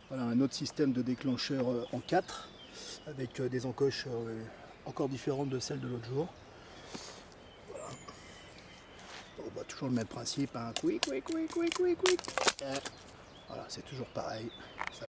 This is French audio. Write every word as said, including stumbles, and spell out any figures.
Voilà un autre système de déclencheur en quatre avec des encoches encore différentes de celles de l'autre jour. Voilà. On voit toujours le même principe, hein. Quick, quick, quick, quick, quick, quick. Voilà, c'est toujours pareil. Ça